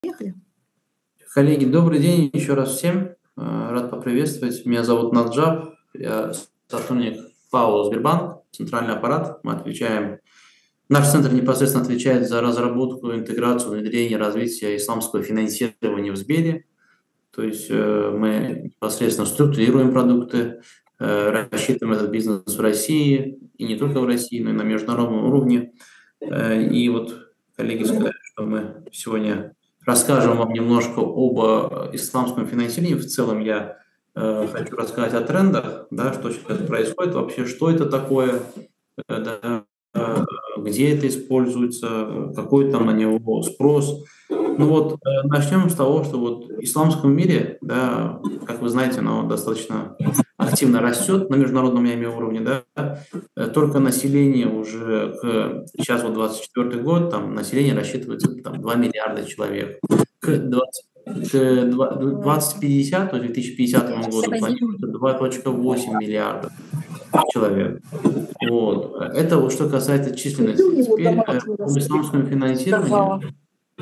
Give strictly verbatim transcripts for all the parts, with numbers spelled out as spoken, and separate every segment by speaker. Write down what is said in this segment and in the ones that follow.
Speaker 1: Поехали.
Speaker 2: Коллеги, добрый день еще раз всем. Рад поприветствовать. Меня зовут Наджаб, я сотрудник ПАО «Сбербанк», центральный аппарат. Мы отвечаем, наш центр непосредственно отвечает за разработку, интеграцию, внедрение, развитие исламского финансирования в Сбере. То есть э, мы непосредственно структурируем продукты, э, рассчитываем этот бизнес в России, и не только в России, но и на международном уровне. Э, и вот коллеги сказали, что мы сегодня расскажем вам немножко об э, исламском финансировании. В целом я э, хочу рассказать о трендах, да, что сейчас происходит вообще, что это такое, э, да, э, где это используется, какой там на него спрос. Ну вот, э, начнем с того, что вот в исламском мире, да, как вы знаете, оно достаточно активно растет на международном, я имею уровне, да, э, только население уже к, сейчас вот двадцать четвёртый год, там население рассчитывается там два миллиарда человек. К двадцать пятидесятому, две тысячи пятидесятому году планируется два целых восемь десятых миллиарда человек. Вот. Это вот что касается численности. Теперь э, об исламском финансировании.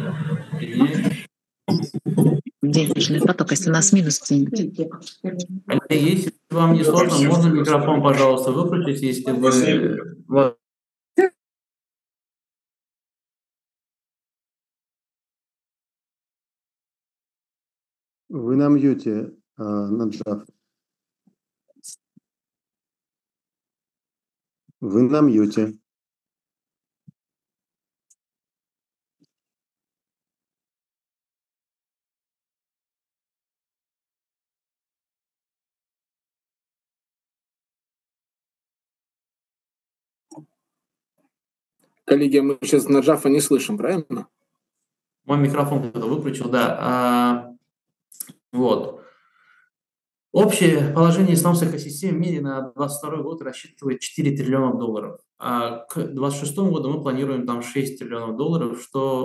Speaker 1: Денежный поток, если у нас минус где-нибудь.
Speaker 2: Если вам не сложно, можно микрофон, пожалуйста, выключить, если вы...
Speaker 3: Вы на мьюте, Наджаф. Вы на мьюте.
Speaker 4: Коллеги, мы сейчас Наджафа не слышим, правильно?
Speaker 2: Мой микрофон кто-то выключил, да. А, вот. Общее положение исламской экосистемы в мире на двадцать второй год рассчитывает четыре триллиона долларов. А к двадцать шестому году мы планируем там шесть триллионов долларов,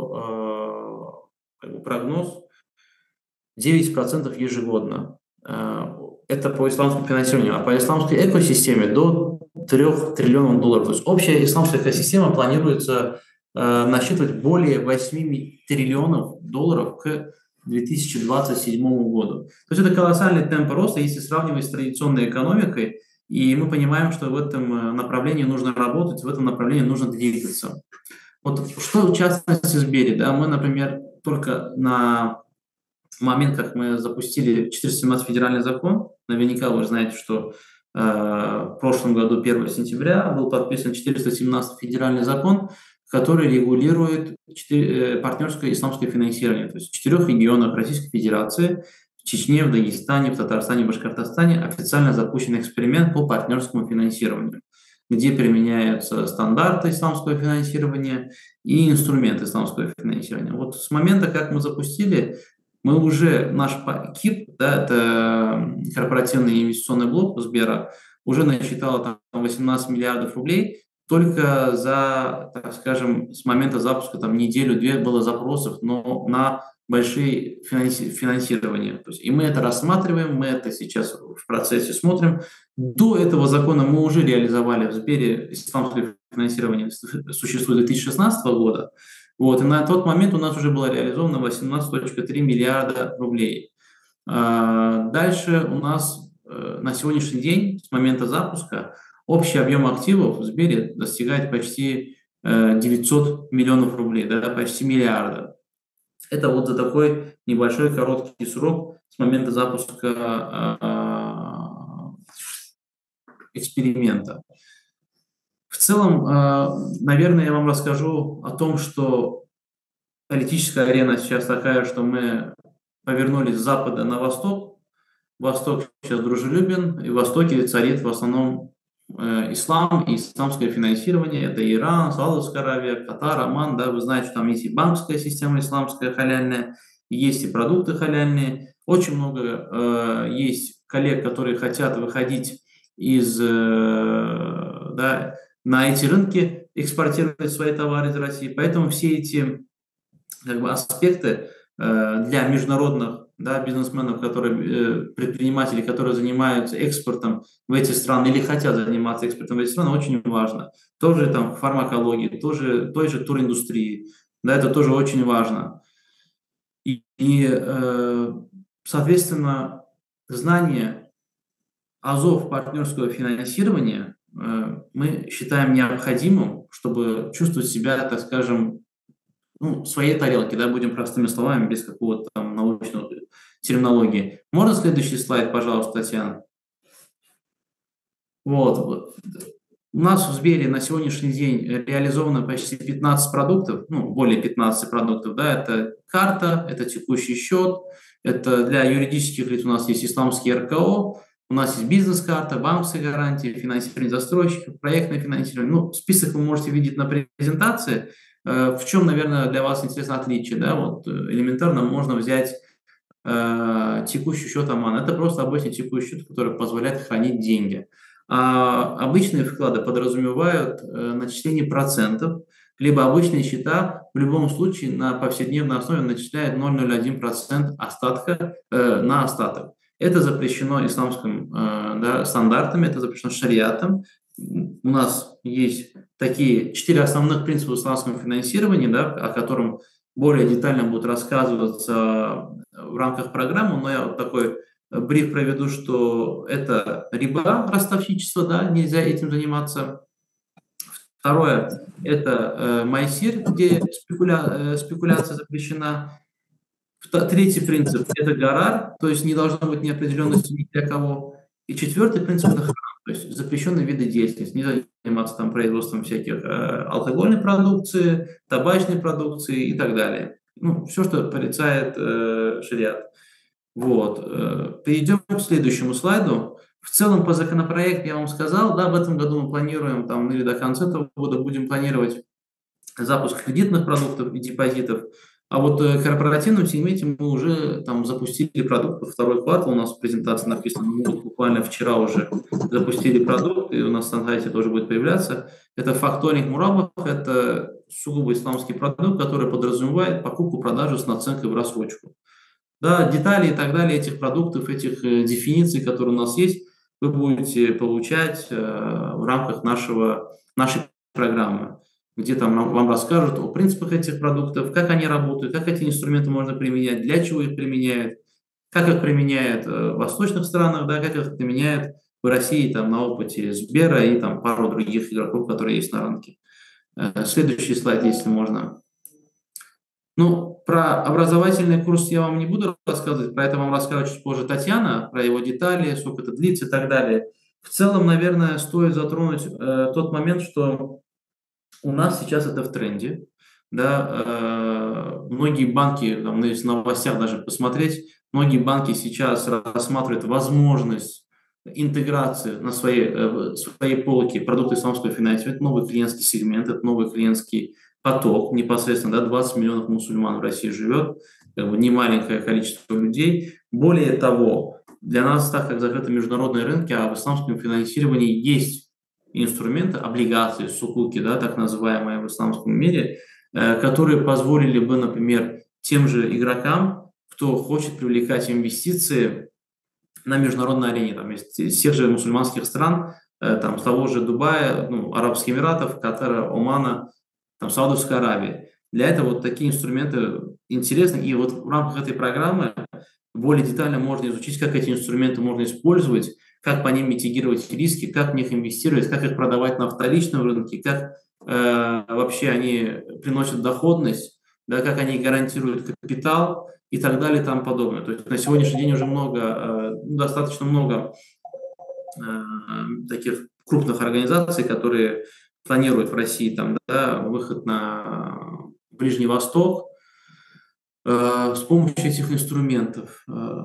Speaker 2: что э, как бы прогноз девять процентов ежегодно. Это по исламскому финансированию. А по исламской экосистеме до трёх триллионов долларов. То есть общая исламская экосистема планируется э, насчитывать более восьми триллионов долларов к две тысячи двадцать седьмому году. То есть это колоссальный темп роста, если сравнивать с традиционной экономикой. И мы понимаем, что в этом направлении нужно работать, в этом направлении нужно двигаться. Вот что в частности в Сбере, да, мы, например, только на момент, как мы запустили четыреста семнадцатый федеральный закон, наверняка вы знаете, что э, в прошлом году, первого сентября, был подписан четыреста семнадцатый федеральный закон, который регулирует четыре, э, партнерское исламское финансирование. То есть в четырех регионах Российской Федерации, в Чечне, в Дагестане, в Татарстане, в Башкортостане официально запущен эксперимент по партнерскому финансированию, где применяются стандарты исламского финансирования и инструменты исламского финансирования. Вот с момента, как мы запустили, мы уже, наш КИП, да, это корпоративный инвестиционный блок Сбера, уже насчитал там восемнадцать миллиардов рублей. Только за, так скажем, с момента запуска, там, неделю-две было запросов, но на большие финанси- финансирования. То есть, и мы это рассматриваем, мы это сейчас в процессе смотрим. До этого закона мы уже реализовали в Сбере исламское финансирование, существует с две тысячи шестнадцатого года. Вот, и на тот момент у нас уже было реализовано восемнадцать целых три миллиарда рублей. А, дальше у нас э, на сегодняшний день, с момента запуска, общий объем активов в Сбере достигает почти э, девятьсот миллионов рублей, да, почти миллиарда. Это вот за такой небольшой короткий срок с момента запуска э, эксперимента. В целом, наверное, я вам расскажу о том, что политическая арена сейчас такая, что мы повернулись с запада на восток. Восток сейчас дружелюбен, и в Востоке царит в основном ислам и исламское финансирование. Это Иран, Саудовская Аравия, Катар, Оман. Да, вы знаете, что там есть и банковская система исламская халяльная, есть и продукты халяльные. Очень много есть коллег, которые хотят выходить из... Да, на эти рынки, экспортировать свои товары из России. Поэтому все эти как бы, аспекты э, для международных, да, бизнесменов, которые, э, предпринимателей, которые занимаются экспортом в эти страны или хотят заниматься экспортом в эти страны, очень важно. Тоже там фармакологии, тоже, той же туриндустрии, да, это тоже очень важно. И, и э, соответственно, знание азов партнерского финансирования э, мы считаем необходимым, чтобы чувствовать себя, так скажем, ну, в своей тарелке, да, будем простыми словами, без какого-то там научного терминологии. Можно следующий слайд, пожалуйста, Татьяна? Вот. У нас в Сбере на сегодняшний день реализовано почти пятнадцать продуктов, ну, более пятнадцати продуктов, да, это карта, это текущий счет, это для юридических лиц у нас есть исламский эр ка о, у нас есть бизнес-карта, банковские гарантии, финансирование застройщиков, проектное финансирование. Ну, список вы можете видеть на презентации. В чем, наверное, для вас интересно отличие, да, вот элементарно можно взять э, текущий счет Омана. Это просто обычный текущий счет, который позволяет хранить деньги. А обычные вклады подразумевают э, начисление процентов, либо обычные счета в любом случае на повседневной основе начисляют ноль целых ноль один сотых процента остатка э, на остаток. Это запрещено исламским э, да, стандартами, это запрещено шариатом. У нас есть такие четыре основных принципа исламского финансирования, да, о котором более детально будет рассказываться в рамках программы, но я вот такой бриф проведу, что это риба, ростовщичество, да, нельзя этим заниматься. Второе – это э, майсир, где спекуля, э, спекуляция запрещена. Третий принцип – это гарар, то есть не должно быть неопределенности ни для кого. И четвертый принцип – это харам, то есть запрещенные виды деятельности. Нельзя заниматься там производством всяких э, алкогольной продукции, табачной продукции и так далее. Ну, все, что порицает э, шариат. Вот. Перейдем к следующему слайду. В целом по законопроекту я вам сказал, да, в этом году мы планируем, там, или до конца этого года будем планировать запуск кредитных продуктов и депозитов. А вот в корпоративном сегменте мы уже там запустили продукт. Второй квартал у нас в презентации написано, мы вот буквально вчера уже запустили продукт, и у нас на сайте тоже будет появляться. Это факторинг Мурабах, это сугубо исламский продукт, который подразумевает покупку-продажу с наценкой в рассрочку. Да, детали и так далее этих продуктов, этих э, дефиниций, которые у нас есть, вы будете получать э, в рамках нашего, нашей программы, где там вам расскажут о принципах этих продуктов, как они работают, как эти инструменты можно применять, для чего их применяют, как их применяют в восточных странах, да, как их применяют в России там, на опыте Сбера и там, пару других игроков, которые есть на рынке. Э, следующий слайд, если можно. Ну, про образовательный курс я вам не буду рассказывать, про это вам расскажет чуть позже Татьяна, про его детали, сколько это длится и так далее. В целом, наверное, стоит затронуть э, тот момент, что у нас сейчас это в тренде. Да, э, многие банки, там, если в новостях даже посмотреть, многие банки сейчас рассматривают возможность интеграции на своей, э, своей полке продукты исламского финансирования. Это новый клиентский сегмент, это новый клиентский поток непосредственно, да, двадцать миллионов мусульман в России живет, как бы немаленькое количество людей. Более того, для нас, так как закрыты международные рынки, а в исламском финансировании есть инструменты, облигации, сукуки, да, так называемые в исламском мире, э, которые позволили бы, например, тем же игрокам, кто хочет привлекать инвестиции на международной арене, там, из, из всех же мусульманских стран, э, там, с того же Дубая, ну, Арабских Эмиратов, Катара, Омана, там, Саудовской Аравии. Для этого вот такие инструменты интересны, и вот в рамках этой программы более детально можно изучить, как эти инструменты можно использовать, как по ним митигировать риски, как в них инвестировать, как их продавать на вторичном рынке, как э, вообще они приносят доходность, да, как они гарантируют капитал и так далее и тому подобное. То есть на сегодняшний день уже много, э, достаточно много э, таких крупных организаций, которые планируют в России там, да, выход на Ближний Восток э, с помощью этих инструментов. Э,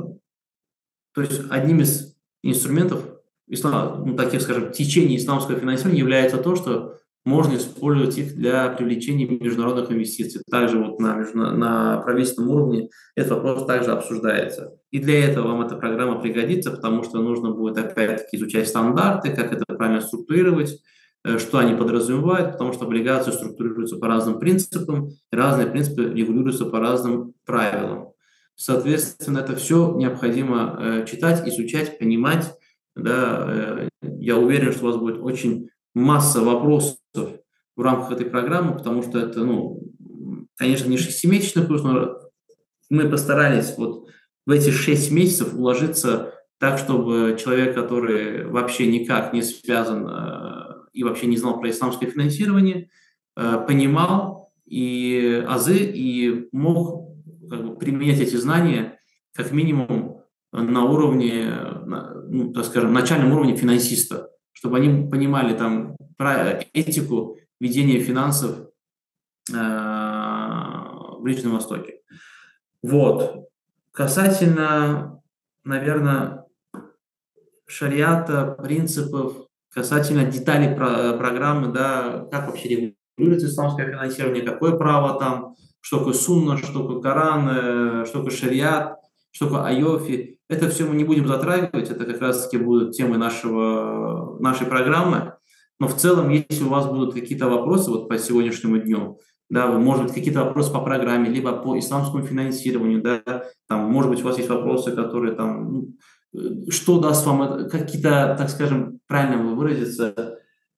Speaker 2: то есть одним из инструментов ислам, ну, таких, скажем, течений исламского финансирования является то, что можно использовать их для привлечения международных инвестиций. Также вот на, на правительственном уровне этот вопрос также обсуждается. И для этого вам эта программа пригодится, потому что нужно будет опять-таки изучать стандарты, как это правильно структурировать, что они подразумевают, потому что облигации структурируются по разным принципам, и разные принципы регулируются по разным правилам. Соответственно, это все необходимо э, читать, изучать, понимать. Да, э, я уверен, что у вас будет очень масса вопросов в рамках этой программы, потому что это, ну, конечно, не шестимесячный курс, но мы постарались вот в эти шесть месяцев уложиться так, чтобы человек, который вообще никак не связан э, и вообще не знал про исламское финансирование, э, понимал и азы и мог как бы применять эти знания как минимум на уровне, на, ну, так скажем, начальном уровне финансиста, чтобы они понимали там про этику ведения финансов э, в Ближнем Востоке. Вот. Касательно, наверное, шариата, принципов, касательно деталей про, программы, да, как вообще регулируется исламское финансирование, какое право там, что такое сунна, что такое Коран, э, что такое шариат, что такое айофи. Это все мы не будем затрагивать, это как раз-таки будут темы нашего, нашей программы. Но в целом, если у вас будут какие-то вопросы вот по сегодняшнему дню, да, может быть, какие-то вопросы по программе, либо по исламскому финансированию, да, там, может быть, у вас есть вопросы, которые там, ну, что даст вам какие-то, так скажем, правильно выразиться,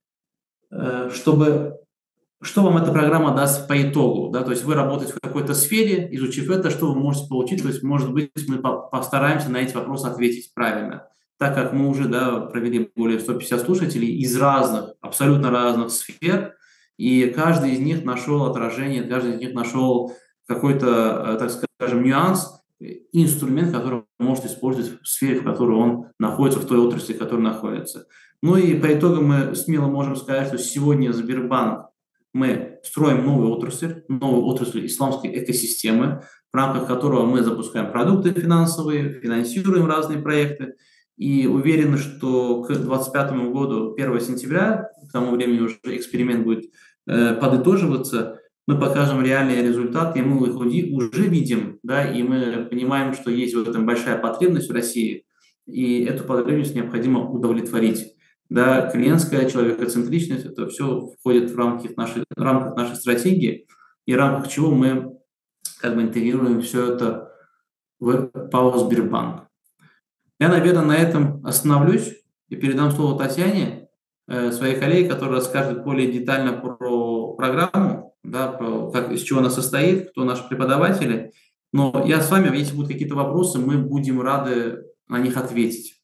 Speaker 2: чтобы, что вам эта программа даст по итогу, да, то есть вы работаете в какой-то сфере, изучив это, что вы можете получить, то есть, может быть, мы постараемся на эти вопросы ответить правильно, так как мы уже, да, провели более ста пятидесяти слушателей из разных, абсолютно разных сфер, и каждый из них нашел отражение, каждый из них нашел какой-то, так скажем, нюанс, инструмент, который он может использовать в сфере, в которой он находится, в той отрасли, в которой находится. Ну и по итогам мы смело можем сказать, что сегодня Сбербанк, мы строим новую отрасль, новую отрасль исламской экосистемы, в рамках которого мы запускаем продукты финансовые, финансируем разные проекты, и уверены, что к двадцать пятому году, первого сентября, к тому времени уже эксперимент будет э, подытоживаться, мы покажем реальные результаты, и мы их уже видим, да, и мы понимаем, что есть в этом большая потребность в России, и эту потребность необходимо удовлетворить. Да, клиентская человекоцентричность, это все входит в рамки нашей, в рамках нашей стратегии, и в рамках чего мы как бы интегрируем все это в ПАО «Сбербанк». Я, наверное, на этом остановлюсь и передам слово Татьяне, э, своей коллеге, которая расскажет более детально про программу, да, про как, из чего она состоит, кто наши преподаватели. Но я с вами, если будут какие-то вопросы, мы будем рады на них ответить.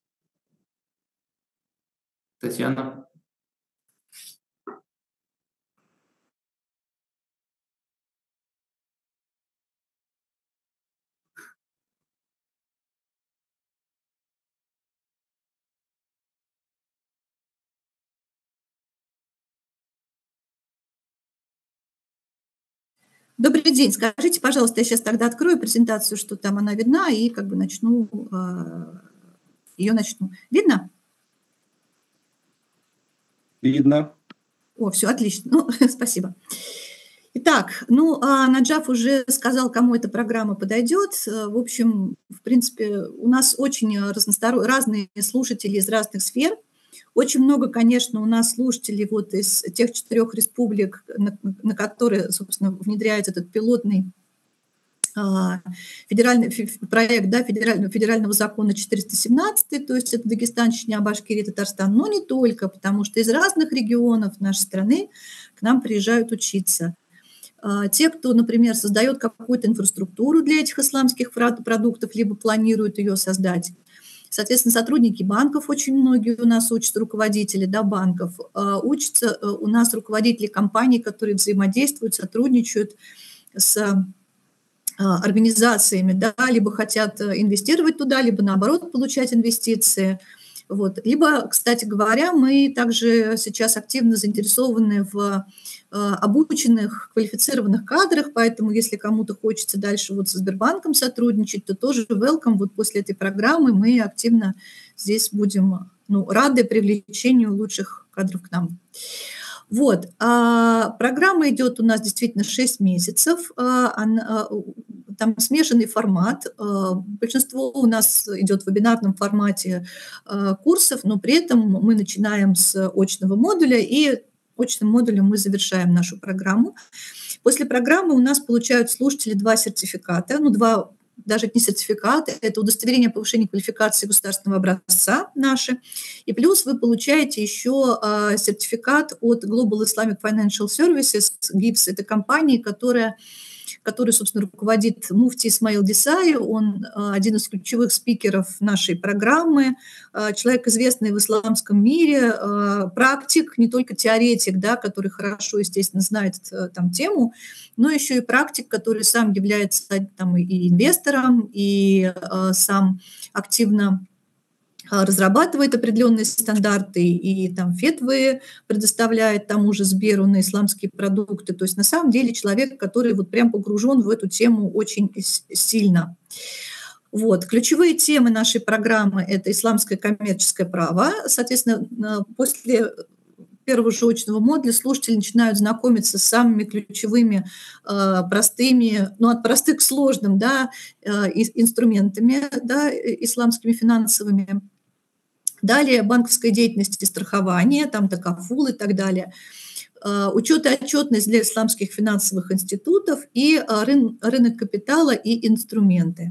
Speaker 2: Татьяна.
Speaker 5: Добрый день. Скажите, пожалуйста, я сейчас тогда открою презентацию, что там она видна, и как бы начну, ее начну. Видно?
Speaker 6: Видно.
Speaker 5: О, все, отлично. Ну, спасибо. Итак, ну, а Наджаф уже сказал, кому эта программа подойдет. В общем, в принципе, у нас очень разносторон... разные слушатели из разных сфер. Очень много, конечно, у нас слушателей вот из тех четырех республик, на, на которые, собственно, внедряется этот пилотный а, федеральный проект, да, федерального, федерального закона четыреста семнадцать, то есть это Дагестан, Чечня, Башкирия, Татарстан, но не только, потому что из разных регионов нашей страны к нам приезжают учиться. А, те, кто, например, создает какую-то инфраструктуру для этих исламских продуктов, либо планирует ее создать. Соответственно, сотрудники банков, очень многие у нас учатся, руководители, да, банков, учатся у нас руководители компаний, которые взаимодействуют, сотрудничают с организациями, да, либо хотят инвестировать туда, либо, наоборот, получать инвестиции. Вот. Либо, кстати говоря, мы также сейчас активно заинтересованы в обученных, квалифицированных кадрах, поэтому если кому-то хочется дальше вот со Сбербанком сотрудничать, то тоже welcome. Вот после этой программы мы активно здесь будем, ну, рады привлечению лучших кадров к нам. Вот. А программа идет у нас действительно шесть месяцев. Она, там смешанный формат. Большинство у нас идет в вебинарном формате курсов, но при этом мы начинаем с очного модуля, и очным модулем мы завершаем нашу программу. После программы у нас получают слушатели два сертификата, ну, два, даже не сертификаты, это удостоверение о повышении квалификации государственного образца наши, и плюс вы получаете еще а, сертификат от Global Islamic Financial Services, джи ай эф эс, это компания, которая который, собственно, руководит муфти Исмаил Дисай. Он один из ключевых спикеров нашей программы, человек, известный в исламском мире, практик, не только теоретик, да, который хорошо, естественно, знает там тему, но еще и практик, который сам является там и инвестором, и сам активно разрабатывает определенные стандарты и там фетвы предоставляет тому же Сберу на исламские продукты. То есть на самом деле человек, который вот прям погружен в эту тему очень сильно. Вот. Ключевые темы нашей программы – это исламское коммерческое право. Соответственно, после первого же очного модуля слушатели начинают знакомиться с самыми ключевыми, простыми, ну, от простых к сложным, да, инструментами, да, исламскими финансовыми. Далее банковская деятельность и страхование, там такафул и так далее. Учет и отчетность для исламских финансовых институтов и рынок капитала и инструменты.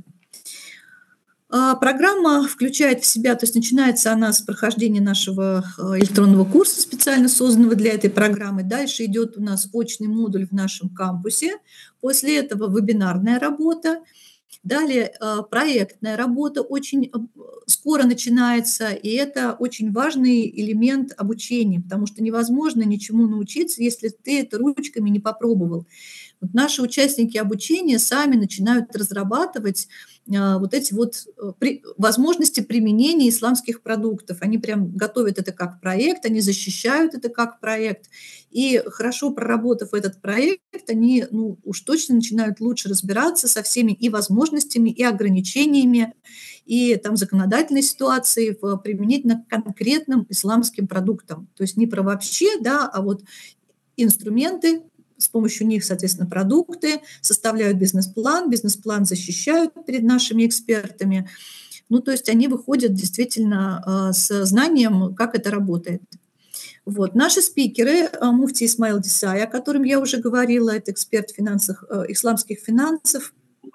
Speaker 5: Программа включает в себя, то есть начинается она с прохождения нашего электронного курса, специально созданного для этой программы. Дальше идет у нас очный модуль в нашем кампусе. После этого вебинарная работа. Далее проектная работа очень скоро начинается, и это очень важный элемент обучения, потому что невозможно ничему научиться, если ты это ручками не попробовал. Вот наши участники обучения сами начинают разрабатывать вот эти вот возможности применения исламских продуктов. Они прям готовят это как проект, они защищают это как проект. И хорошо проработав этот проект, они ну, уж точно начинают лучше разбираться со всеми и возможностями, и ограничениями, и там законодательной ситуации в применительно конкретным исламским продуктам. То есть не про вообще, да, а вот инструменты, с помощью них, соответственно, продукты, составляют бизнес-план, бизнес-план защищают перед нашими экспертами. Ну, то есть они выходят действительно с знанием, как это работает. Вот. Наши спикеры, муфти Исмаил Дисай, о котором я уже говорила, это эксперт финансов, исламских финансов.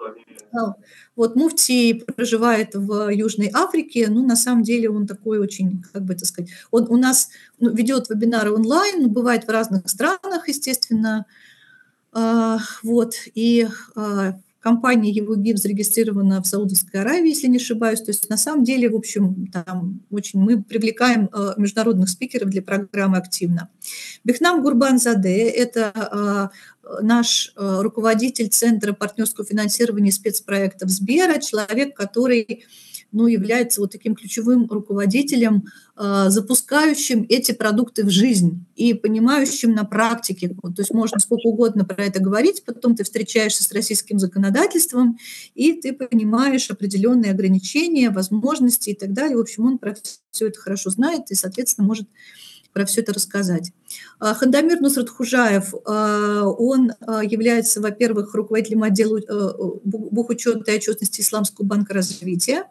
Speaker 5: Вот муфти проживает в Южной Африке, ну, на самом деле он такой очень, как бы это сказать, он у нас ну, ведет вебинары онлайн, бывает в разных странах, естественно, а, вот, и а, компания его ГИФ зарегистрирована в Саудовской Аравии, если не ошибаюсь, то есть на самом деле, в общем, там очень мы привлекаем а, международных спикеров для программы активно. Бехнам Гурбанзаде – это а, наш руководитель Центра партнерского финансирования и спецпроектов Сбера, человек, который ну, является вот таким ключевым руководителем, запускающим эти продукты в жизнь и понимающим на практике. То есть можно сколько угодно про это говорить, потом ты встречаешься с российским законодательством, и ты понимаешь определенные ограничения, возможности и так далее. В общем, он про все это хорошо знает и, соответственно, может про все это рассказать. Хандамир Нусратхужаев, он является, во-первых, руководителем отдела бухучета и отчетности Исламского банка развития.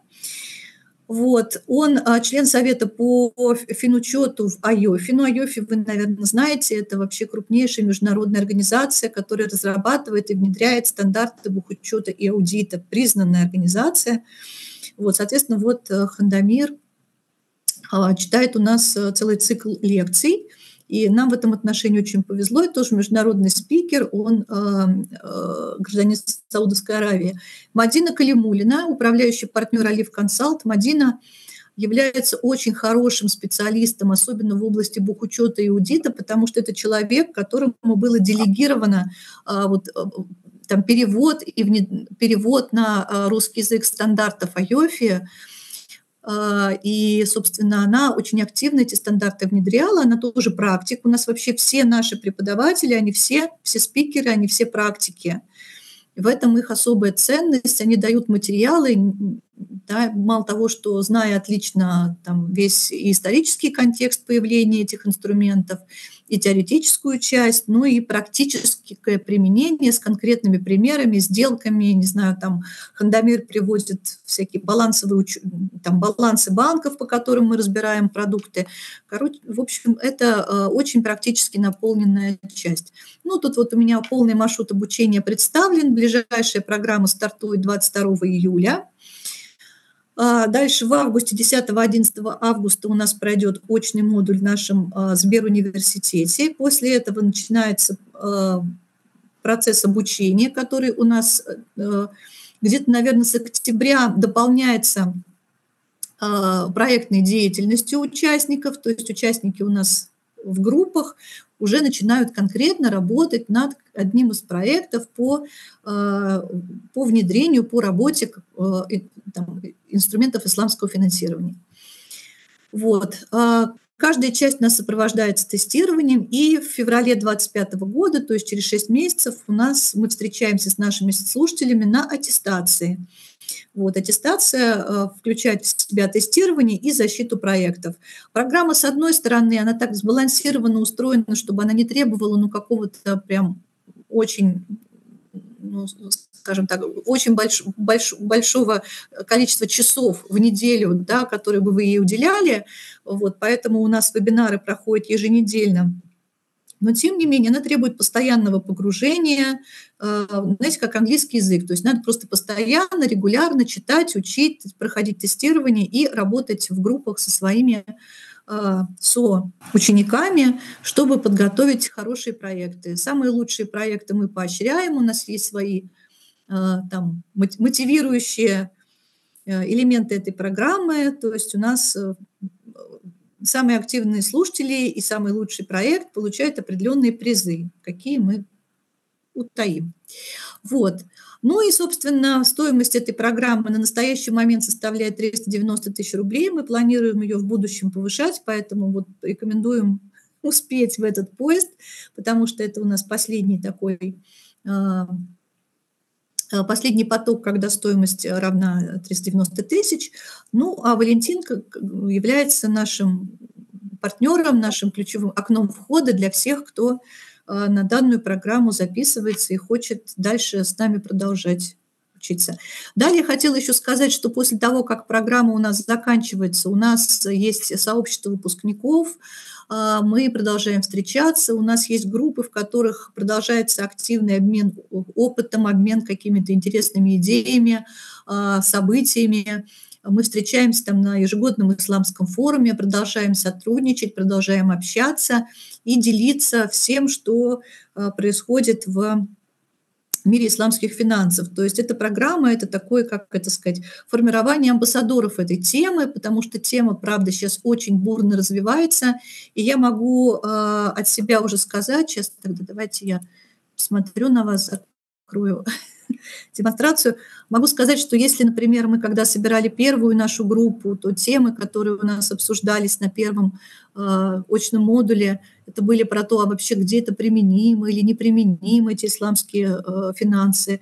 Speaker 5: Вот. Он член совета по финучету в АЙОФе. Ну, АЙОФе вы, наверное, знаете, это вообще крупнейшая международная организация, которая разрабатывает и внедряет стандарты бухучета и аудита, признанная организация. Вот, соответственно, вот Хандамир читает у нас целый цикл лекций, и нам в этом отношении очень повезло. Это тоже международный спикер, он э, э, гражданин Саудовской Аравии. Мадина Калимулина, управляющий партнер Алиф Консалт. Мадина является очень хорошим специалистом, особенно в области бухучета и аудита, потому что это человек, которому было делегировано э, вот, э, там, перевод, и вне, перевод на э, русский язык стандартов АЙОФи. И, собственно, она очень активно эти стандарты внедряла, она тоже практик. У нас вообще все наши преподаватели, они все, все спикеры, они все практики. В этом их особая ценность, они дают материалы, да, мало того, что зная отлично там, весь исторический контекст появления этих инструментов, и теоретическую часть, ну и практическое применение с конкретными примерами, сделками, не знаю, там Хандамир приводит всякие балансовые, там, балансы банков, по которым мы разбираем продукты. Короче, в общем, это очень практически наполненная часть. Ну, тут вот у меня полный маршрут обучения представлен, ближайшая программа стартует двадцать второго июля. Дальше в августе, десятого-одиннадцатого августа у нас пройдет очный модуль в нашем Сберуниверситете. После этого начинается процесс обучения, который у нас где-то, наверное, с октября дополняется проектной деятельностью участников, то есть участники у нас в группах уже начинают конкретно работать над одним из проектов по, по внедрению, по работе там, инструментов исламского финансирования. Вот. Каждая часть у нас сопровождается тестированием, и в феврале две тысячи двадцать пятого года, то есть через шесть месяцев, у нас мы встречаемся с нашими слушателями на аттестации. Вот, аттестация включает в себя тестирование и защиту проектов. Программа, с одной стороны, она так сбалансированно устроена, чтобы она не требовала ну, какого-то прям очень, ну, скажем так, очень больш, больш, большого количества часов в неделю, да, которые бы вы ей уделяли. Вот, поэтому у нас вебинары проходят еженедельно. Но, тем не менее, она требует постоянного погружения, знаете, как английский язык. То есть надо просто постоянно, регулярно читать, учить, проходить тестирование и работать в группах со своими соучениками, чтобы подготовить хорошие проекты. Самые лучшие проекты мы поощряем. У нас есть свои там, мотивирующие элементы этой программы. То есть у нас самые активные слушатели и самый лучший проект получают определенные призы, какие мы утаим. Вот. Ну и, собственно, стоимость этой программы на настоящий момент составляет триста девяносто тысяч рублей. Мы планируем ее в будущем повышать, поэтому вот рекомендуем успеть в этот поезд, потому что это у нас последний такой... Последний поток, когда стоимость равна триста девяносто тысяч. Ну, а Валентин является нашим партнером, нашим ключевым окном входа для всех, кто на данную программу записывается и хочет дальше с нами продолжать учиться. Далее хотела еще сказать, что после того, как программа у нас заканчивается, у нас есть сообщество выпускников, мы продолжаем встречаться, у нас есть группы, в которых продолжается активный обмен опытом, обмен какими-то интересными идеями, событиями. Мы встречаемся там на ежегодном исламском форуме, продолжаем сотрудничать, продолжаем общаться и делиться всем, что происходит в мире исламских финансов. То есть эта программа, это такое, как это сказать, формирование амбассадоров этой темы, потому что тема, правда, сейчас очень бурно развивается, и я могу э, от себя уже сказать, сейчас тогда давайте я посмотрю на вас, закрою демонстрацию. Могу сказать, что если, например, мы когда собирали первую нашу группу, то темы, которые у нас обсуждались на первом э, очном модуле, это были про то, а вообще где это применимо или неприменимо, эти исламские э, финансы,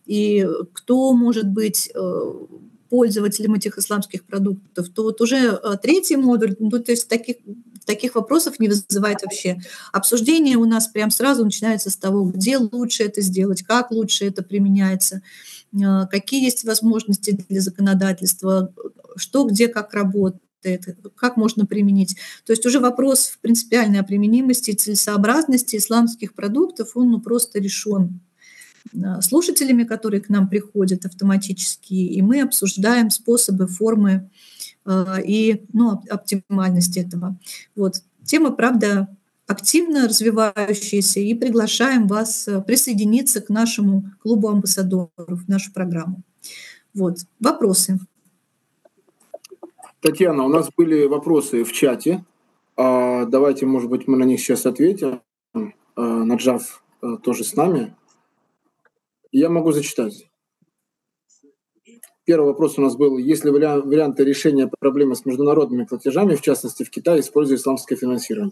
Speaker 5: и кто может быть э, пользователем этих исламских продуктов, то вот уже э, третий модуль, ну, то есть таких, таких вопросов не вызывает вообще. Обсуждение у нас прям сразу начинается с того, где лучше это сделать, как лучше это применяется, э, какие есть возможности для законодательства, что, где, как работает, как можно применить. То есть уже вопрос в принципиальной применимости и целесообразности исламских продуктов, он ну, просто решен слушателями, которые к нам приходят автоматически, и мы обсуждаем способы, формы э, и ну, оптимальность этого. Вот. Тема, правда, активно развивающаяся, и приглашаем вас присоединиться к нашему клубу амбассадоров, в нашу программу. Вот. Вопросы?
Speaker 4: Татьяна, у нас были вопросы в чате. Давайте, может быть, мы на них сейчас ответим. Наджаф тоже с нами. Я могу зачитать. Первый вопрос у нас был: есть ли варианты решения проблемы с международными платежами, в частности в Китае, используя исламское финансирование?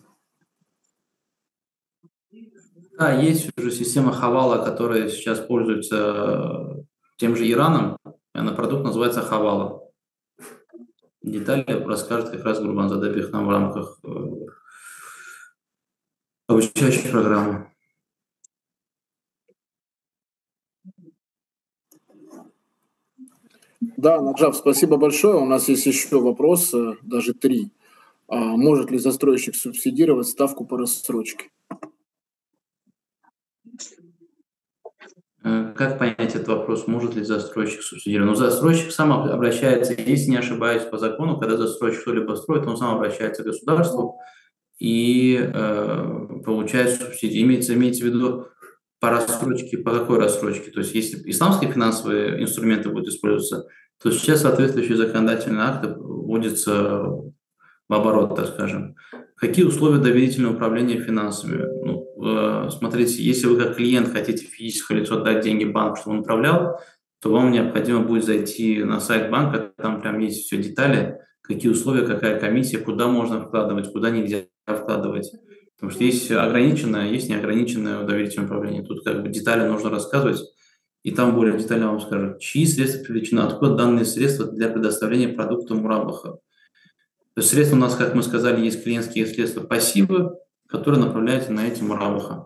Speaker 2: Да, есть уже система Хавала, которая сейчас пользуется тем же Ираном. Она продукт называется Хавала. Детали расскажет как раз Гурбанзаде Бехнам в рамках обучающей программы.
Speaker 4: Да, Наджаф, спасибо большое. У нас есть еще вопрос, даже три. А может ли застройщик субсидировать ставку по рассрочке?
Speaker 2: Как понять этот вопрос? Может ли застройщик субсидировать? Ну, застройщик сам обращается, если не ошибаюсь, по закону, когда застройщик что-либо строит, он сам обращается к государству и э, получает субсидии. Имеется, имеется в виду по рассрочке, по какой рассрочке? То есть если исламские финансовые инструменты будут использоваться, то сейчас соответствующие законодательные акты вводятся в оборот, так скажем. Какие условия доверительного управления финансами? Ну, э, смотрите, если вы как клиент хотите физическое лицо отдать деньги банку, чтобы он управлял, то вам необходимо будет зайти на сайт банка, там прям есть все детали, какие условия, какая комиссия, куда можно вкладывать, куда нельзя вкладывать. Потому что есть ограниченное, есть неограниченное доверительное управление. Тут как бы детали нужно рассказывать, и там более детально вам скажут, чьи средства привлечены, откуда данные средства для предоставления продукта Мурабаха. То есть средства у нас, как мы сказали, есть клиентские средства пассивы, которые направляются на эти Мурабаха.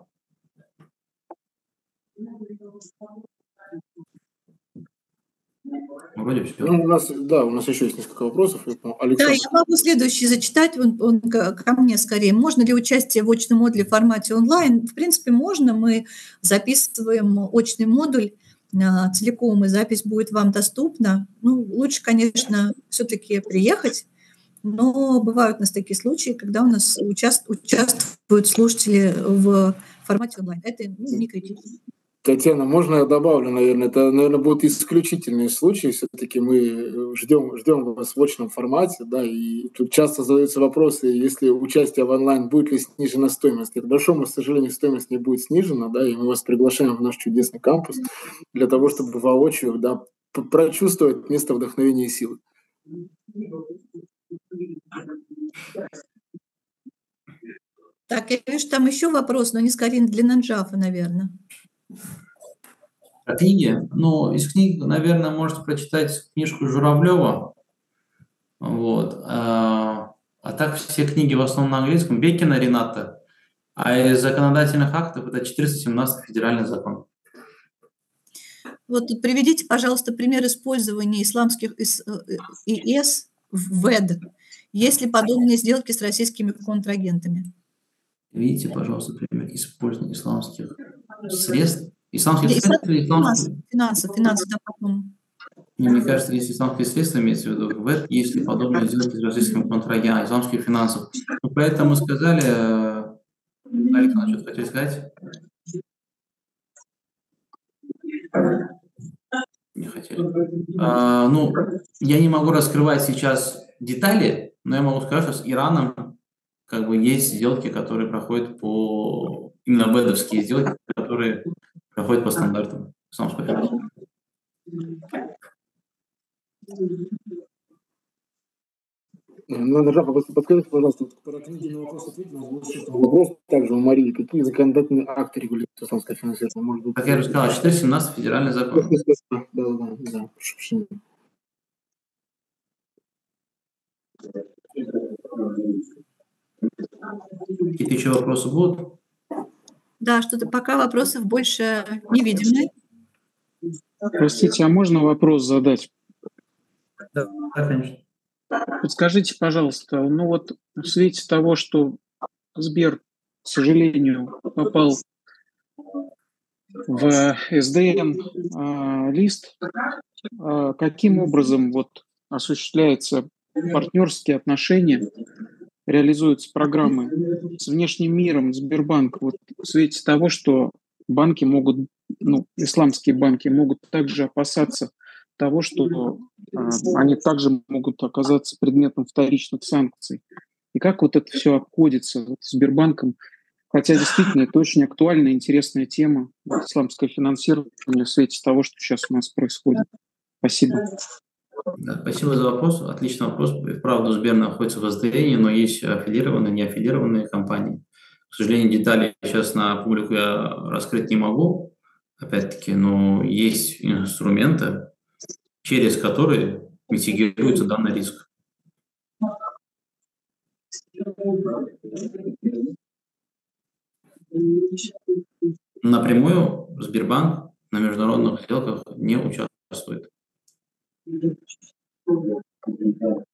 Speaker 2: Вроде все.
Speaker 4: Ну, у нас, да, у нас еще есть несколько вопросов. Александр.
Speaker 5: Да, я могу следующий зачитать, он, он ко ко мне скорее. Можно ли участие в очном модуле в формате онлайн? В принципе, можно. Мы записываем очный модуль а, целиком, и запись будет вам доступна. Ну, лучше, конечно, все-таки приехать, но бывают у нас такие случаи, когда у нас участ, участвуют слушатели в формате онлайн. Это ну, не критично.
Speaker 4: Татьяна, можно я добавлю, наверное, это, наверное, будут исключительные случаи, все-таки мы ждем, ждем вас в очном формате, да, и тут часто задаются вопросы, если участие в онлайн, будет ли снижена стоимость. К большому сожалению, стоимость не будет снижена, да, и мы вас приглашаем в наш чудесный кампус для того, чтобы воочию, да, прочувствовать место вдохновения и силы.
Speaker 5: Так, я вижу, там еще вопрос, но не скорее для Наджафа, наверное.
Speaker 2: О книге? Ну, из книг, наверное, можете прочитать книжку Журавлева. Вот. А, а так все книги в основном на английском. Бекина Рената. А из законодательных актов это четыреста семнадцатый федеральный закон.
Speaker 5: Вот тут приведите, пожалуйста, пример использования исламских ИС в ВЭД. Есть ли подобные сделки с российскими контрагентами?
Speaker 2: Видите, пожалуйста, пример использования исламских средств. Исламских
Speaker 5: Или
Speaker 2: средств или исламских?
Speaker 5: Финансов, финансов, да, потом.
Speaker 2: Не, мне кажется, если исламские средства имеется в виду, в этом есть ли подобные сделки с российскими контрагентами, исламских финансов. Ну, поэтому мы сказали, Александр, что-то хотели сказать? Не хотели. А, ну, я не могу раскрывать сейчас детали, но я могу сказать, что с Ираном как бы есть сделки, которые проходят по... Именно бэдовские сделки, которые проходят по стандартам исламского финансового.
Speaker 4: Ну, Наджаф, подскажите, пожалуйста, про книги на вопрос ответить. Вопрос также у Марии. Какие законодательные акты регулируют исламское финансирование? Может быть,
Speaker 2: как я уже сказал, четыреста семнадцатый федеральный закон.
Speaker 4: Да, да, да.
Speaker 2: Какие-то еще вопросы будут?
Speaker 5: Да, что-то пока вопросов больше не видим.
Speaker 6: Простите, а можно вопрос задать?
Speaker 2: Да, конечно.
Speaker 6: Подскажите, пожалуйста, ну вот в свете того, что Сбер, к сожалению, попал в эс дэ эн-лист, каким образом вот осуществляются партнерские отношения, реализуются программы с внешним миром, Сбербанк, вот в свете того, что банки могут, ну, исламские банки могут также опасаться того, что а, они также могут оказаться предметом вторичных санкций. И как вот это все обходится вот, Сбербанком? Хотя действительно это очень актуальная, интересная тема, вот, исламское финансирование в свете того, что сейчас у нас происходит. Спасибо.
Speaker 2: Да, спасибо за вопрос. Отличный вопрос. Правда, Сбер находится в эс дэ эн, но есть аффилированные, неаффилированные компании. К сожалению, детали сейчас на публику я раскрыть не могу, опять-таки, но есть инструменты, через которые митигируется данный риск. Напрямую Сбербанк на международных сделках не участвует.